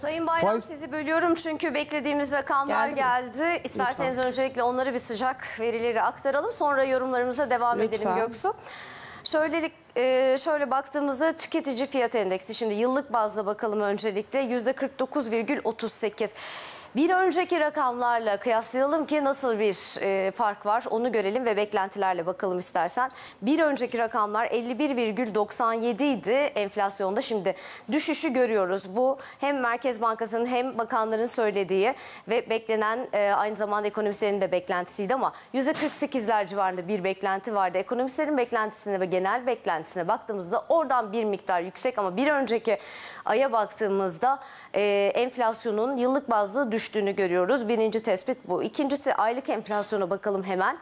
Sayın Bayram, Faiz... sizi bölüyorum çünkü beklediğimiz rakamlar geldi. İsterseniz öncelikle onları bir sıcak verileri aktaralım. Sonra yorumlarımıza devam edelim Göksu. Şöyle baktığımızda tüketici fiyat endeksi, şimdi yıllık bazda bakalım öncelikle %49,38. Bir önceki rakamlarla kıyaslayalım ki nasıl bir fark var onu görelim ve beklentilerle bakalım istersen. Bir önceki rakamlar 51,97 idi enflasyonda, şimdi düşüşü görüyoruz. Bu hem Merkez Bankası'nın hem bakanların söylediği ve beklenen aynı zamanda ekonomistlerin de beklentisiydi ama %48'ler civarında bir beklenti vardı. Ekonomistlerin beklentisine ve genel beklentisine baktığımızda oradan bir miktar yüksek ama bir önceki aya baktığımızda enflasyonun yıllık bazda düştüğünü görüyoruz. Birinci tespit bu. İkincisi, aylık enflasyona bakalım hemen.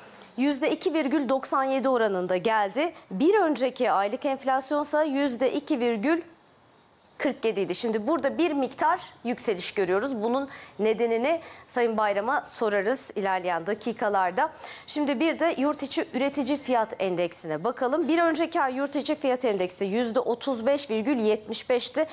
%2,97 oranında geldi. Bir önceki aylık enflasyonsa %2,47 idi. Şimdi burada bir miktar yükseliş görüyoruz. Bunun nedenini Sayın Bayram'a sorarız ilerleyen dakikalarda. Şimdi bir de yurt içi üretici fiyat endeksine bakalım. Bir önceki ay yurt içi fiyat endeksi %35,75'ti.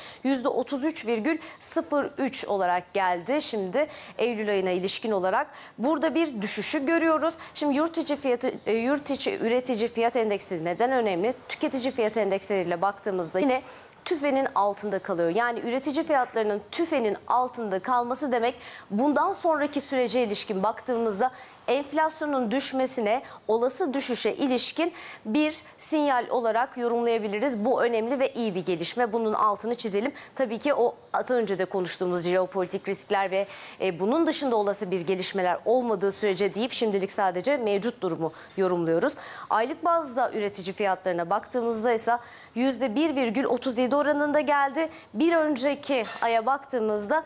%33,03 olarak geldi. Şimdi Eylül ayına ilişkin olarak burada bir düşüşü görüyoruz. Şimdi yurt içi üretici fiyat endeksi neden önemli? Tüketici fiyat endeksleriyle baktığımızda yine TÜFE'nin altında kalıyor. Yani üretici fiyatlarının TÜFE'nin altında kalması demek, bundan sonraki sürece ilişkin baktığımızda enflasyonun düşmesine, olası düşüşe ilişkin bir sinyal olarak yorumlayabiliriz. Bu önemli ve iyi bir gelişme. Bunun altını çizelim. Tabii ki o az önce de konuştuğumuz jeopolitik riskler ve bunun dışında olası bir gelişmeler olmadığı sürece deyip şimdilik sadece mevcut durumu yorumluyoruz. Aylık bazda üretici fiyatlarına baktığımızda ise %1,37 oranında geldi. Bir önceki aya baktığımızda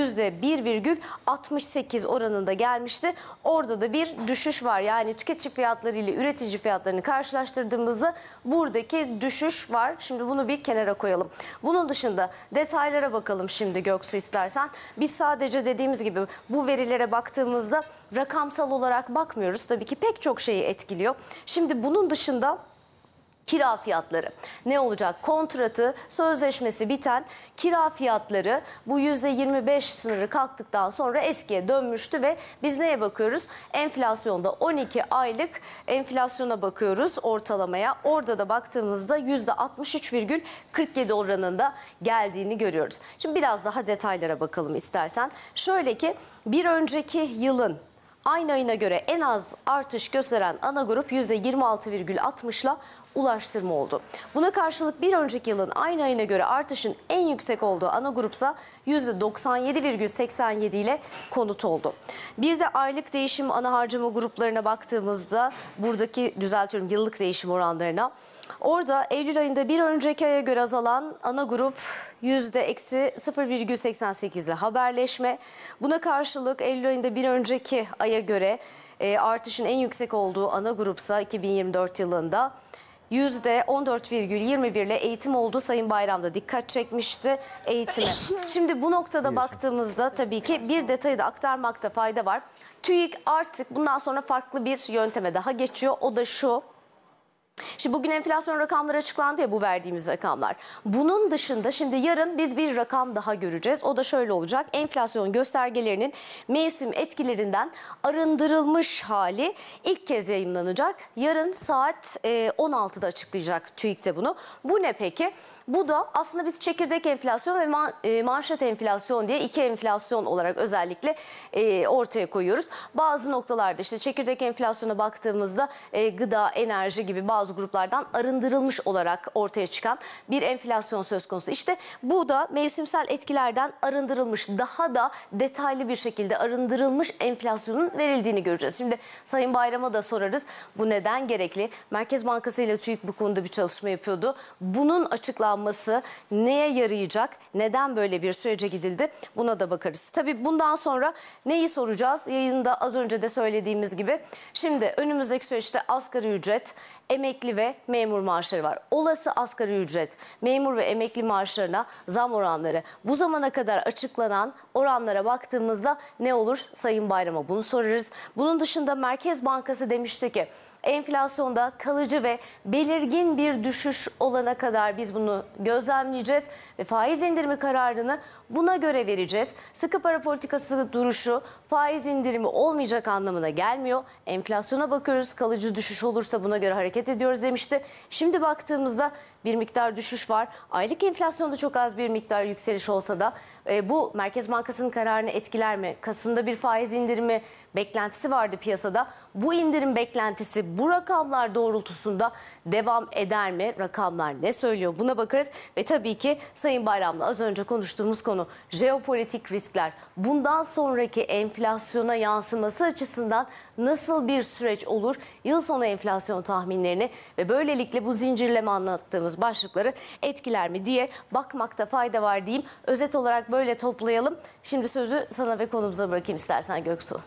%1,68 oranında gelmişti. Orada da bir düşüş var. Yani tüketici fiyatları ile üretici fiyatlarını karşılaştırdığımızda buradaki düşüş var. Şimdi bunu bir kenara koyalım. Bunun dışında detaylara bakalım şimdi Göksu, istersen. Biz sadece dediğimiz gibi bu verilere baktığımızda rakamsal olarak bakmıyoruz. Tabii ki pek çok şeyi etkiliyor. Şimdi bunun dışında kira fiyatları ne olacak? Kontratı, sözleşmesi biten kira fiyatları bu %25 sınırı kalktıktan sonra eskiye dönmüştü ve biz neye bakıyoruz? Enflasyonda 12 aylık enflasyona bakıyoruz ortalamaya. Orada da baktığımızda %63,47 oranında geldiğini görüyoruz. Şimdi biraz daha detaylara bakalım istersen. Şöyle ki bir önceki yılın aynı ayına göre en az artış gösteren ana grup %26,60'la ulaştırma oldu. Buna karşılık bir önceki yılın aynı ayına göre artışın en yüksek olduğu ana grupsa %97,87 ile konut oldu. Bir de aylık değişim ana harcama gruplarına baktığımızda, buradaki düzeltiyorum yıllık değişim oranlarına. Orada Eylül ayında bir önceki aya göre azalan ana grup %-0,88 ile haberleşme. Buna karşılık Eylül ayında bir önceki aya göre artışın en yüksek olduğu ana grupsa 2024 yılında %14,21 ile eğitim oldu. Sayın Bayram'da dikkat çekmişti eğitime. Şimdi bu noktada baktığımızda tabii ki bir detayı da aktarmakta fayda var. TÜİK artık bundan sonra farklı bir yönteme daha geçiyor. O da şu. Şimdi bugün enflasyon rakamları açıklandı ya, bu verdiğimiz rakamlar. Bunun dışında şimdi yarın biz bir rakam daha göreceğiz. O da şöyle olacak. Enflasyon göstergelerinin mevsim etkilerinden arındırılmış hali ilk kez yayımlanacak. Yarın saat 16'da açıklayacak TÜİK de bunu. Bu ne peki? Bu da aslında biz çekirdek enflasyon ve manşet enflasyon diye iki enflasyon olarak özellikle ortaya koyuyoruz. Bazı noktalarda işte çekirdek enflasyona baktığımızda gıda, enerji gibi bazı gruplardan arındırılmış olarak ortaya çıkan bir enflasyon söz konusu. İşte bu da mevsimsel etkilerden arındırılmış, daha da detaylı bir şekilde arındırılmış enflasyonun verildiğini göreceğiz. Şimdi Sayın Bayram'a da sorarız. Bu neden gerekli? Merkez Bankası ile TÜİK bu konuda bir çalışma yapıyordu. Bunun açıklanması neye yarayacak? Neden böyle bir sürece gidildi? Buna da bakarız. Tabii bundan sonra neyi soracağız? Yayında az önce de söylediğimiz gibi. Şimdi önümüzdeki süreçte asgari ücret, emekli ve memur maaşları var. Olası asgari ücret, memur ve emekli maaşlarına zam oranları. Bu zamana kadar açıklanan oranlara baktığımızda ne olur? Sayın Bayram'a bunu sorarız. Bunun dışında Merkez Bankası demişti ki enflasyonda kalıcı ve belirgin bir düşüş olana kadar biz bunu gözlemleyeceğiz ve faiz indirimi kararını buna göre vereceğiz. Sıkı para politikası duruşu faiz indirimi olmayacak anlamına gelmiyor. Enflasyona bakıyoruz, kalıcı düşüş olursa buna göre hareket ediyoruz demişti. Şimdi baktığımızda bir miktar düşüş var. Aylık enflasyonda çok az bir miktar yükseliş olsa da bu Merkez Bankası'nın kararını etkiler mi? Kasım'da bir faiz indirimi beklentisi vardı piyasada. Bu indirim beklentisi bu rakamlar doğrultusunda devam eder mi? Rakamlar ne söylüyor? Buna bakarız. Ve tabii ki Sayın Bayram'la az önce konuştuğumuz konu jeopolitik riskler. Bundan sonraki enflasyona yansıması açısından nasıl bir süreç olur? Yıl sonu enflasyon tahminlerini ve böylelikle bu zincirleme anlattığımız başlıkları etkiler mi diye bakmakta fayda var diyeyim. Özet olarak böyle toplayalım. Şimdi sözü sana ve konumuza bırakayım istersen Göksu.